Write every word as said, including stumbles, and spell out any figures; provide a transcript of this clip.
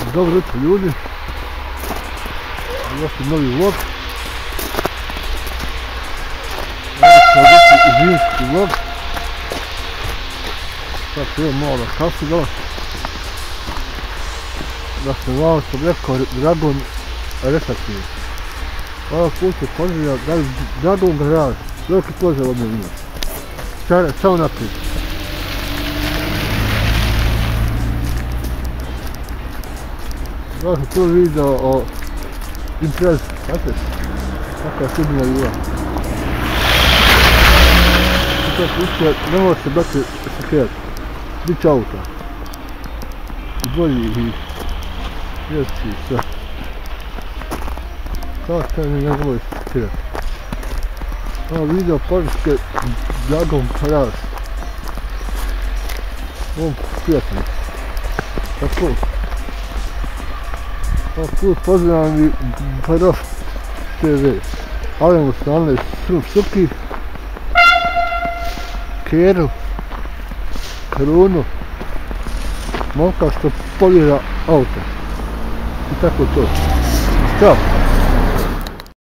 Dobro jutro ljudi, još je novi vlog. Ovo će biti zimski vlog. Sad pijem malo kafu da da se malo što bi rekao Dragon Resaciju. Ovo put je pozdravlja Dragon Garage, veliki pozdrav od mene. Čare, samo naprijed. Ovo sam prvo video o Imprez, znate? Kakva je sudbina bila. I to pušće, ne može se brati šakirati. Bit će auta. I bolji i jesti i sve. Kao što je ne može šakirati. Ovo video podrške Dragon Garage. Ovom prijatelju. Tako. Ovo put pozdravljam i Barof te ve. Alen u strane Srum Suki, Keru, Krunu, momka što polira auto. I tako to. Ćao!